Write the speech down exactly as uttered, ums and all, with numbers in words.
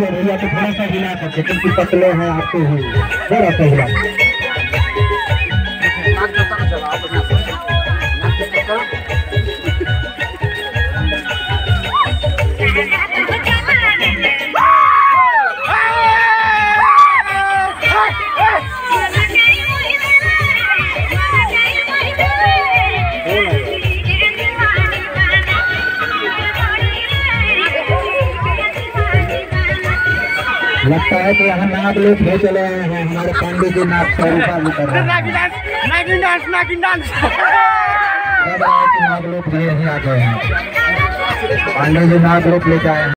लीजिए भैया तो थोड़ा सा हिला करके, क्योंकि पतले हैं आपके ही थोड़ा सा हिला। लगता है कि यहाँ नाग लोग ले चले आए हैं, हमारे पांडे जी नाग स्वरूपा भी कर रहे हैं। नाग लोग भी यहीं आ गए हैं, पांडे जी नाग लोग लेके आए हैं।